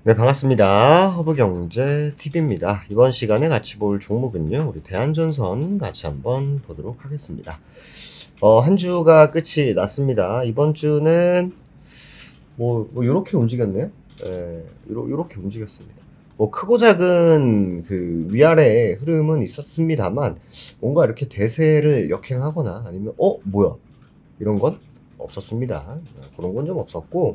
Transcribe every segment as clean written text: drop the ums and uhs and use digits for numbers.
네, 반갑습니다. 허브경제TV입니다. 이번 시간에 같이 볼 종목은요, 우리 대한전선 같이 한번 보도록 하겠습니다. 한 주가 끝이 났습니다. 이번 주는 요렇게 움직였네요. 예, 요렇게 움직였습니다. 크고 작은 그 위아래의 흐름은 있었습니다만, 뭔가 이렇게 대세를 역행하거나 아니면, 뭐야? 이런 건 없었습니다. 그런 건 좀 없었고,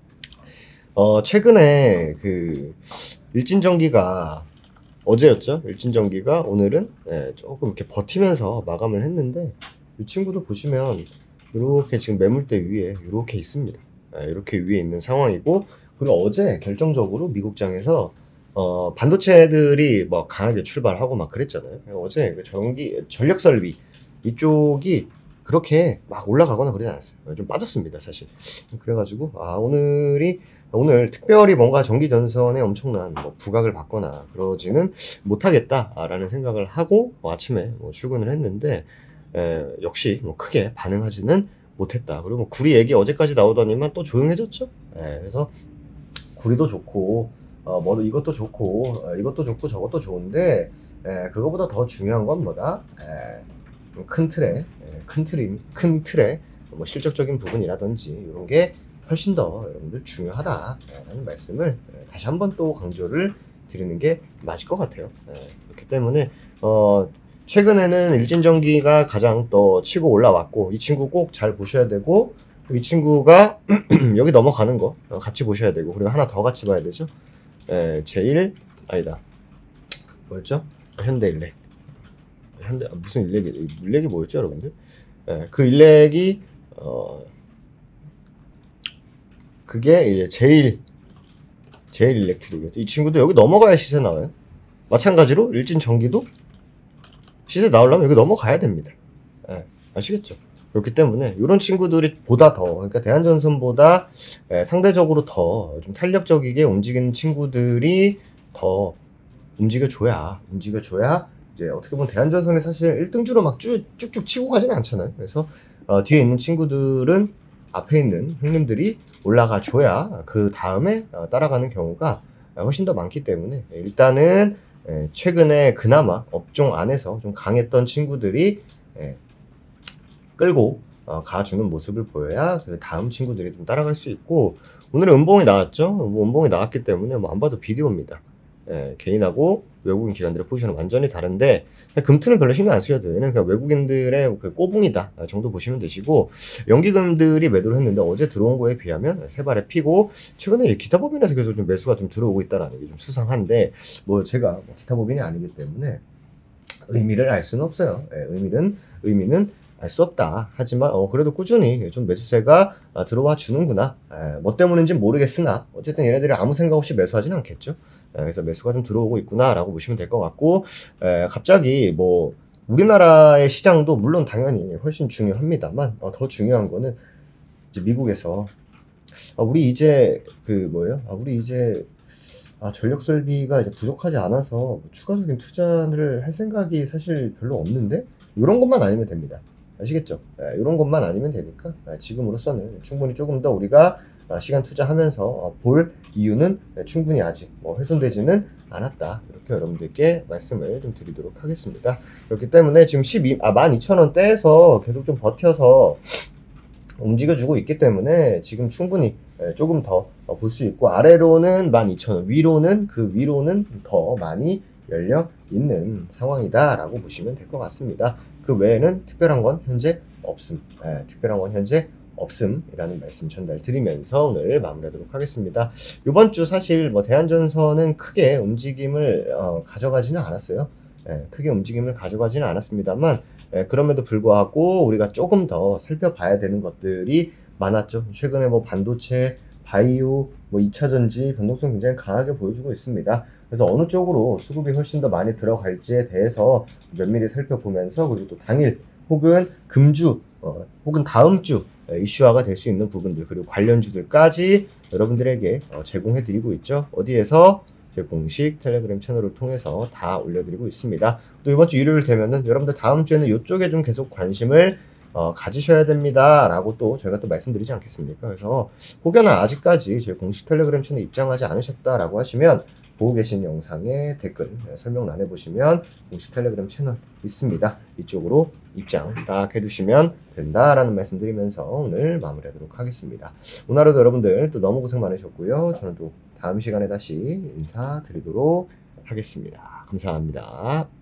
최근에 그 일진전기가 어제였죠? 일진전기가 오늘은 조금 이렇게 버티면서 마감을 했는데 이 친구도 보시면 이렇게 지금 매물대 위에 이렇게 있습니다. 이렇게 위에 있는 상황이고, 그리고 어제 결정적으로 미국장에서 반도체들이 뭐 강하게 출발하고 막 그랬잖아요. 어제 그 전력 설비 이쪽이 그렇게 막 올라가거나 그러지 않았어요. 좀 빠졌습니다, 사실. 그래가지고 오늘 특별히 뭔가 전기 전선에 엄청난 부각을 받거나 그러지는 못하겠다라는 생각을 하고 아침에 출근을 했는데, 역시 크게 반응하지는 못했다. 그리고 구리 얘기 어제까지 나오더니만 또 조용해졌죠. 그래서 구리도 좋고 이것도 좋고 이것도 좋고 저것도 좋은데, 그거보다 더 중요한 건 뭐다? 큰 틀에 큰 틀에 실적적인 부분이라든지 이런 게 훨씬 더 여러분들 중요하다라는 말씀을 다시 한번 또 강조를 드리는 게 맞을 것 같아요. 그렇기 때문에 최근에는 일진전기가 가장 또 치고 올라왔고, 이 친구 꼭 잘 보셔야 되고, 이 친구가 여기 넘어가는 거 같이 보셔야 되고, 그리고 하나 더 같이 봐야 되죠. 제일 아니다, 뭐였죠? 현대일렉. 무슨 일렉이 뭐였죠, 여러분들? 그 일렉이 그게 이제 제일 일렉트릭이었죠. 이 친구도 여기 넘어가야 시세 나와요. 마찬가지로 일진전기도 시세 나오려면 여기 넘어가야 됩니다. 아시겠죠? 그렇기 때문에 이런 친구들이 보다 더, 그러니까 대한전선보다 상대적으로 더 좀 탄력적이게 움직이는 친구들이 더 움직여줘야 이제 어떻게 보면 대한전선이 사실 1등주로 막 쭉쭉 치고 가지는 않잖아요. 그래서 뒤에 있는 친구들은 앞에 있는 형님들이 올라가 줘야 그 다음에 따라가는 경우가 훨씬 더 많기 때문에, 일단은 최근에 그나마 업종 안에서 좀 강했던 친구들이 끌고 가주는 모습을 보여야 그 다음 친구들이 좀 따라갈 수 있고, 오늘은 음봉이 나왔죠. 음봉이 나왔기 때문에 안 봐도 비디오입니다. 개인하고 외국인 기관들의 포지션은 완전히 다른데, 금투는 별로 신경 안 쓰셔도 돼요. 얘는 그냥 외국인들의 그 꼬붕이다 정도 보시면 되시고, 연기금들이 매도를 했는데 어제 들어온 거에 비하면 세 발에 피고, 최근에 기타 법인에서 계속 좀 매수가 좀 들어오고 있다라는 게 좀 수상한데, 제가 기타 법인이 아니기 때문에 의미를 알 수는 없어요. 의미는 알 수 없다. 하지만 그래도 꾸준히 좀 매수세가 들어와 주는구나. 뭐 때문인지 모르겠으나 어쨌든 얘네들이 아무 생각 없이 매수하지는 않겠죠. 그래서 매수가 좀 들어오고 있구나라고 보시면 될 것 같고, 갑자기 우리나라의 시장도 물론 당연히 훨씬 중요합니다만, 더 중요한 거는 이제 미국에서 우리 이제 전력 설비가 이제 부족하지 않아서 추가적인 투자를 할 생각이 사실 별로 없는데, 이런 것만 아니면 됩니다. 아시겠죠? 이런 것만 아니면 되니까 지금으로서는 충분히 조금 더 우리가 시간 투자하면서 볼 이유는 충분히 아직 훼손되지는 않았다. 이렇게 여러분들께 말씀을 좀 드리도록 하겠습니다. 그렇기 때문에 지금 12,000원대에서 계속 좀 버텨서 움직여주고 있기 때문에 지금 충분히 조금 더 볼 수 있고, 아래로는 12,000원, 위로는 더 많이 열려 있는 상황이다 라고 보시면 될 것 같습니다. 그 외에는 특별한 건 현재 없음이라는 말씀 전달 드리면서 오늘 마무리하도록 하겠습니다. 이번 주 사실 대한전선은 크게 움직임을 가져가지는 않았어요. 크게 움직임을 가져가지는 않았습니다만, 그럼에도 불구하고 우리가 조금 더 살펴봐야 되는 것들이 많았죠. 최근에 반도체, 바이오, 2차전지 변동성 굉장히 강하게 보여주고 있습니다. 그래서 어느 쪽으로 수급이 훨씬 더 많이 들어갈지에 대해서 면밀히 살펴보면서, 그리고 또 당일 혹은 금주 혹은 다음 주 이슈화가 될 수 있는 부분들, 그리고 관련주들까지 여러분들에게 제공해 드리고 있죠. 어디에서? 제 공식 텔레그램 채널을 통해서 다 올려드리고 있습니다. 또 이번 주 일요일 되면은 여러분들 다음 주에는 이쪽에 좀 계속 관심을 가지셔야 됩니다 라고 또 저희가 또 말씀드리지 않겠습니까? 그래서 혹여나 아직까지 저희 공식 텔레그램 채널 입장하지 않으셨다라고 하시면 보고 계신 영상의 댓글 설명란에 보시면 공식 텔레그램 채널 있습니다. 이쪽으로 입장 딱 해두시면 된다라는 말씀 드리면서 오늘 마무리하도록 하겠습니다. 오늘 하루도 여러분들 또 너무 고생 많으셨고요. 저는 또 다음 시간에 다시 인사드리도록 하겠습니다. 감사합니다.